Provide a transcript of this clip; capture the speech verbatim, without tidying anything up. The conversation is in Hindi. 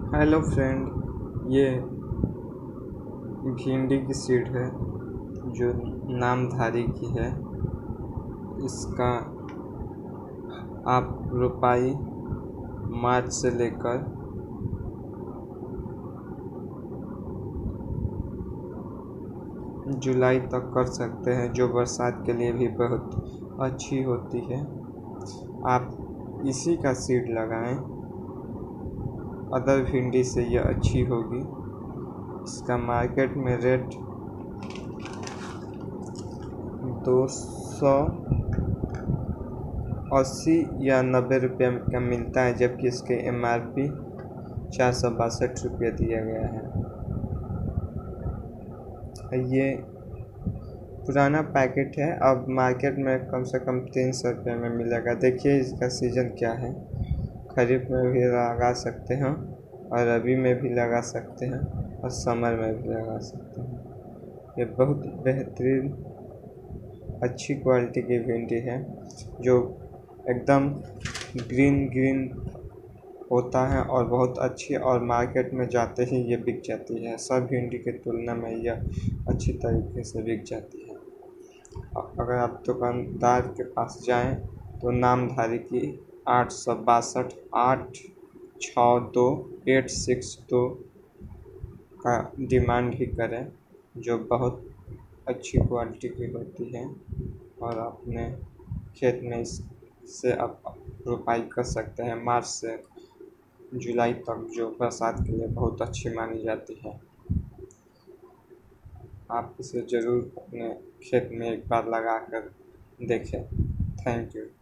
हेलो फ्रेंड, ये भिंडी की सीड है जो नामधारी की है। इसका आप रोपाई मार्च से लेकर जुलाई तक कर सकते हैं, जो बरसात के लिए भी बहुत अच्छी होती है। आप इसी का सीड लगाएं, अदर भिंडी से यह अच्छी होगी। इसका मार्केट में रेट दो सौ अस्सी या नब्बे रुपये का मिलता है, जबकि इसके एम आर पी चार सौ बासठ रुपये दिया गया है। ये पुराना पैकेट है, अब मार्केट में कम से कम तीन सौ रुपये में मिलेगा। देखिए इसका सीज़न क्या है, खरीफ में भी लगा सकते हैं और रबी में भी लगा सकते हैं और समर में भी लगा सकते हैं। ये बहुत बेहतरीन अच्छी क्वालिटी की भिंडी है जो एकदम ग्रीन ग्रीन होता है और बहुत अच्छी, और मार्केट में जाते ही ये बिक जाती है। सब भिंडी की तुलना में यह अच्छी तरीके से बिक जाती है। अगर आप दुकानदार के पास जाएं तो नामधारी की आठ सौ बासठ आठ छः दो एट सिक्स दो का डिमांड ही करें, जो बहुत अच्छी क्वालिटी की होती है, और अपने खेत में इससे आप रोपाई कर सकते हैं मार्च से जुलाई तक, जो बरसात के लिए बहुत अच्छी मानी जाती है। आप इसे ज़रूर अपने खेत में एक बार लगा कर देखें। Thank you.